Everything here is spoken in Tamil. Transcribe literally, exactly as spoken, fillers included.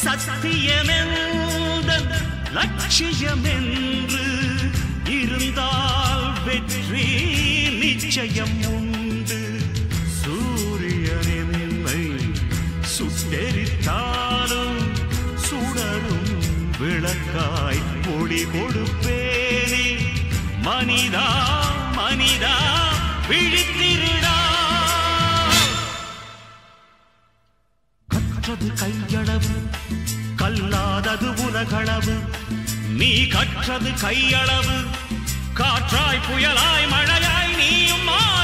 சத்தியமெந்தன் லட்சியமென்று இருந்தால் வெற்றி நிச்சயம் உண்டு. சூரியன் என்னை சுட்டெரித்தாலும் சுடரும் விளக்காய் ஒளி கொடுப்பேனே. மனிதா மனிதா விழித்திருடா. கற்றது கையளவு கல்லாதது உலகளவு. நீ கற்றது கையளவு காற்றாய் புயலாய் மழையாய் நீயும்